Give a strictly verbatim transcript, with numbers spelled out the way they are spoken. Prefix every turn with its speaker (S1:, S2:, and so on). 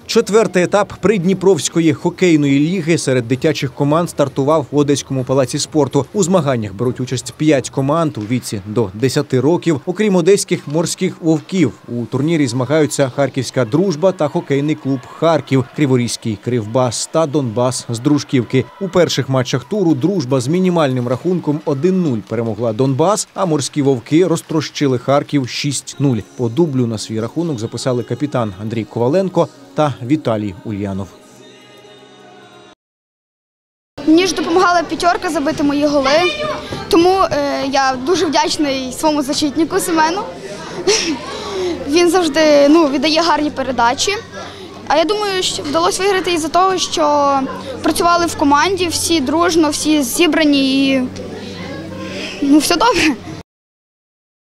S1: Четвертий етап Придніпровської хокейної ліги серед дитячих команд стартував в Одеському палаці спорту. У змаганнях беруть участь п'ять команд у віці до десяти років. Окрім одеських морських вовків, у турнірі змагаються Харківська Дружба та хокейний клуб «Харків», Криворізький Кривбас та Донбас з Дружківки. У перших матчах туру Дружба з мінімальним рахунком один нуль перемогла Донбас, а морські вовки розтрощили Харків шість нуль. По дублю на свій рахунок записали капітан Андрій Коваленко та Віталій Ульянов.
S2: Мені ж допомагала п'ятерка забити мої голи, тому е, я дуже вдячний своєму защитнику Семену. Він завжди ну, віддає гарні передачі. А я думаю, що вдалося виграти із-за того, що працювали в команді, всі дружно, всі зібрані і ну, все добре.